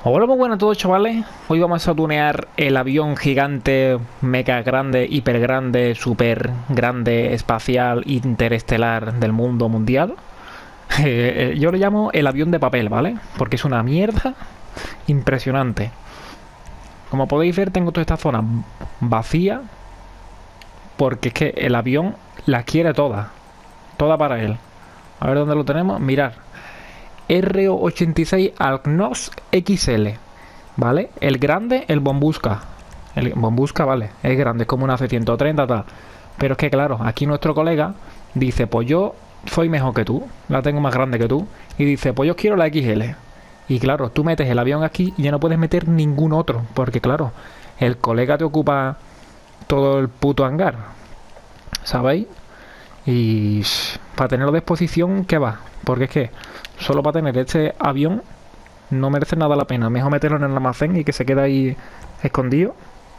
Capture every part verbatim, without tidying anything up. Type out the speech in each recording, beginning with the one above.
Hola, muy buenas a todos, chavales. Hoy vamos a tunear el avión gigante, mega grande, hiper grande, super grande, espacial, interestelar del mundo mundial. Eh, eh, yo lo llamo el avión de papel, ¿vale? Porque es una mierda impresionante. Como podéis ver, tengo toda esta zona vacía porque es que el avión la quiere toda. Toda para él. A ver dónde lo tenemos. Mirar. R O ochenta y seis Alknos X L, ¿vale? El grande, el Bombusca. El Bombusca, vale, es grande, es como una C ciento treinta, tal. Pero es que, claro, aquí nuestro colega dice, pues yo soy mejor que tú, la tengo más grande que tú. Y dice, pues yo quiero la X L. Y claro, tú metes el avión aquí y ya no puedes meter ningún otro. Porque, claro, el colega te ocupa todo el puto hangar, ¿sabéis? Y para tenerlo de exposición, ¿qué va? Porque es que solo para tener este avión no merece nada la pena. Mejor meterlo en el almacén y que se quede ahí escondido.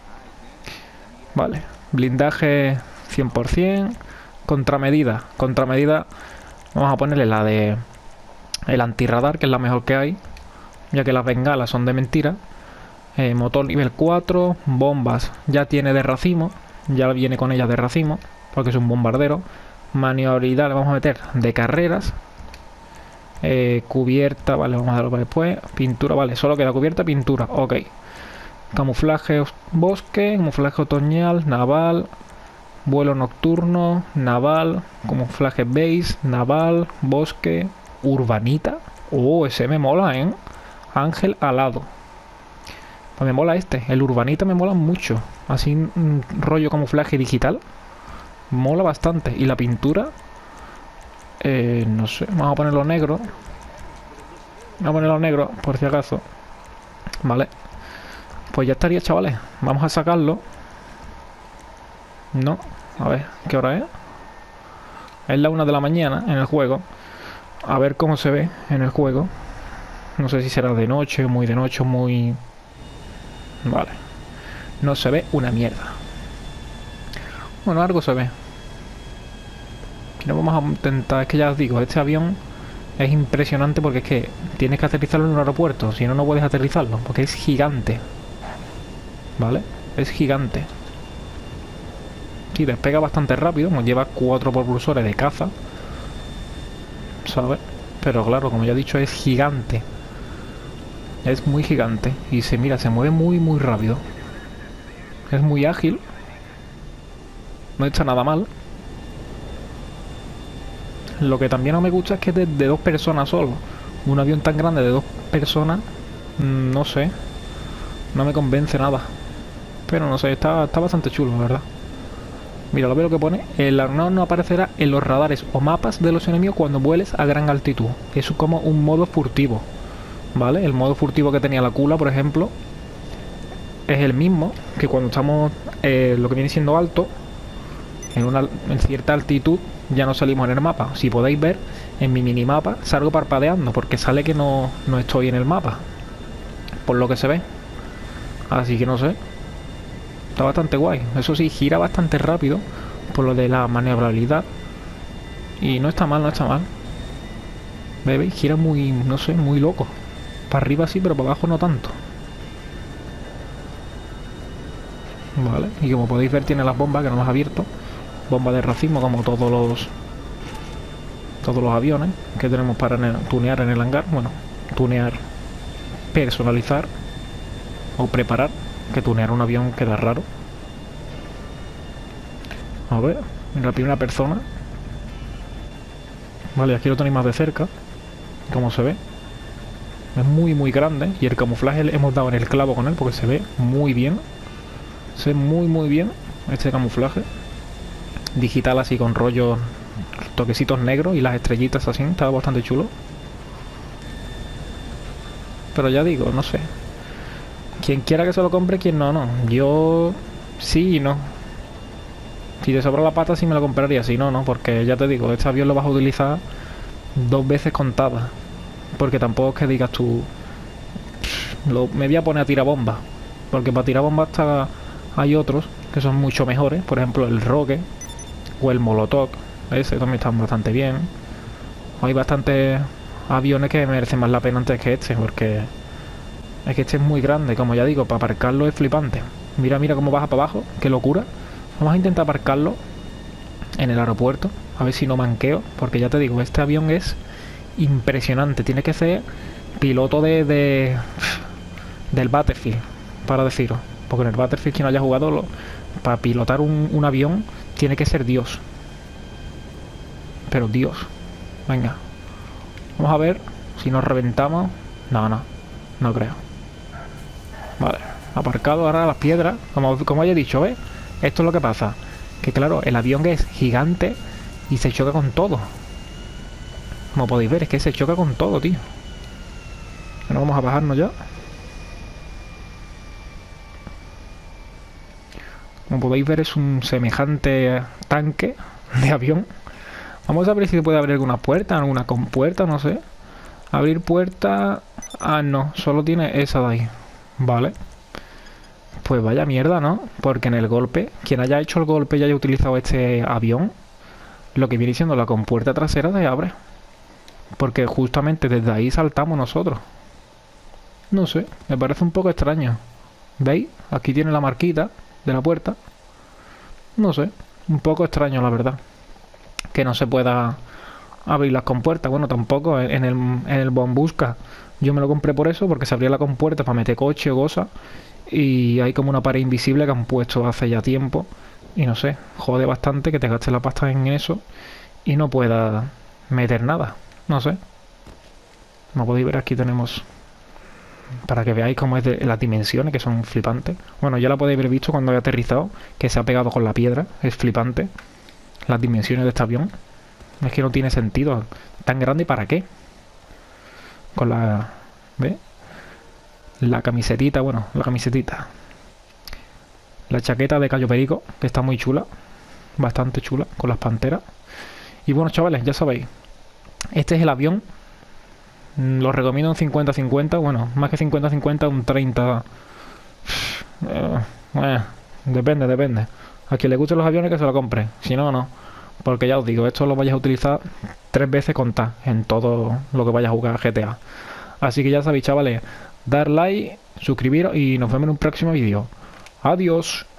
Vale, blindaje cien por cien. Contramedida, contramedida. Vamos a ponerle la de el antirradar, que es la mejor que hay, ya que las bengalas son de mentira. eh, Motor nivel cuatro. Bombas ya tiene de racimo. Ya viene con ellas de racimo, porque es un bombardero. Maniobrabilidad le vamos a meter de carreras. Eh, cubierta, vale, vamos a darlo para después. Pintura, vale, solo queda cubierta, pintura, ok. Camuflaje bosque, camuflaje otoñal, naval, vuelo nocturno, naval, camuflaje base, naval, bosque, urbanita. Oh, ese me mola, ¿eh? Ángel alado. Pues me mola este, el urbanita me mola mucho. Así, un rollo camuflaje digital. Mola bastante. Y la pintura, eh, no sé, vamos a ponerlo negro. Vamos a ponerlo negro, por si acaso. Vale. Pues ya estaría, chavales. Vamos a sacarlo. No. A ver, ¿qué hora es? Es la una de la mañana en el juego. A ver cómo se ve en el juego. No sé si será de noche, muy de noche, muy... Vale. No se ve una mierda. Bueno, algo se ve. No vamos a intentar, es que ya os digo, este avión es impresionante porque es que tienes que aterrizarlo en un aeropuerto, si no, no puedes aterrizarlo, porque es gigante. ¿Vale? Es gigante. Sí, despega bastante rápido, nos lleva cuatro propulsores de caza, ¿sabes? Pero claro, como ya he dicho, es gigante. Es muy gigante. Y se mira, se mueve muy, muy rápido. Es muy ágil. No está nada mal. Lo que también no me gusta es que es de, de dos personas solo. Un avión tan grande de dos personas, mmm, no sé. No me convence nada. Pero no sé, está, está bastante chulo, la verdad. Mira, lo veo lo que pone. El Arnaud no aparecerá en los radares o mapas de los enemigos cuando vueles a gran altitud. Es como un modo furtivo, ¿vale? El modo furtivo que tenía la Cula, por ejemplo, es el mismo que cuando estamos eh, lo que viene siendo alto. En, una, en cierta altitud ya no salimos en el mapa. Si podéis ver, en mi minimapa salgo parpadeando porque sale que no, no estoy en el mapa, por lo que se ve. Así que no sé. Está bastante guay. Eso sí, gira bastante rápido por lo de la maniobrabilidad. Y no está mal, no está mal. ¿Veis? Gira muy, no sé, muy loco. Para arriba sí, pero para abajo no tanto. Vale. Y como podéis ver, tiene las bombas que no las he abierto. Bomba de racimo, como todos los todos los aviones que tenemos para tunear en el hangar. Bueno, tunear, personalizar o preparar, que tunear un avión queda raro. A ver, en la primera persona. Vale, aquí lo tenéis más de cerca, como se ve. Es muy muy grande y el camuflaje le hemos dado en el clavo con él porque se ve muy bien. Se ve muy muy bien este camuflaje digital, así con rollos, toquecitos negros y las estrellitas así. Está bastante chulo. Pero ya digo, no sé. Quien quiera que se lo compre, quien no, no. Yo sí y no. Si te sobra la pata sí me lo compraría, si no, no. Porque ya te digo, este avión lo vas a utilizar dos veces contadas. Porque tampoco es que digas tú, lo, me voy a poner a tirar bombas. Porque para tirar bombas está, hay otros que son mucho mejores. Por ejemplo, el Rogue o el Molotov. Ese también están bastante bien. Hay bastantes aviones que merecen más la pena antes que este, porque Es que este es muy grande, como ya digo, para aparcarlo es flipante. Mira, mira cómo baja para abajo, qué locura. Vamos a intentar aparcarlo en el aeropuerto, a ver si no manqueo, porque ya te digo, este avión es impresionante. Tiene que ser piloto de, de del Battlefield, para deciros, porque en el Battlefield quien haya jugado lo, para pilotar un, un avión tiene que ser Dios. Pero Dios. Venga, vamos a ver si nos reventamos. No, no, no creo. Vale, aparcado ahora las piedras, como, como ya he dicho, ¿ves? Esto es lo que pasa, que claro, el avión es gigante y se choca con todo. Como podéis ver, es que se choca con todo, tío. Bueno, vamos a bajarnos ya. Como podéis ver, es un semejante tanque de avión. Vamos a ver si se puede abrir alguna puerta, alguna compuerta, no sé. Abrir puerta... Ah, no, solo tiene esa de ahí. Vale. Pues vaya mierda, ¿no? Porque en el golpe, quien haya hecho el golpe y haya utilizado este avión, lo que viene siendo la compuerta trasera se abre. Porque justamente desde ahí saltamos nosotros. No sé, me parece un poco extraño. ¿Veis? Aquí tiene la marquita de la puerta. No sé, un poco extraño la verdad. Que no se pueda abrir las compuertas. Bueno, tampoco en el, en el Bombusca. Yo me lo compré por eso, porque se abría la compuerta para meter coche o cosas. Y hay como una pared invisible que han puesto hace ya tiempo. Y no sé, jode bastante que te gastes la pasta en eso y no puedas meter nada. No sé. Como podéis ver, aquí tenemos... Para que veáis cómo es de las dimensiones, que son flipantes. Bueno, ya la podéis haber visto cuando he aterrizado, que se ha pegado con la piedra. Es flipante. Las dimensiones de este avión. Es que no tiene sentido. ¿Tan grande y para qué? Con la... ¿Ves? La camisetita, bueno, la camisetita. La chaqueta de Cayo Perico, que está muy chula. Bastante chula, con las panteras. Y bueno, chavales, ya sabéis. Este es el avión. Lo recomiendo un cincuenta cincuenta. Bueno, más que cincuenta cincuenta, un treinta. Eh, eh, depende, depende. A quien le gusten los aviones que se lo compre. Si no, no. Porque ya os digo, esto lo vais a utilizar tres veces contar en todo lo que vayas a jugar a G T A. Así que ya sabéis, chavales, dar like, suscribiros y nos vemos en un próximo vídeo. Adiós.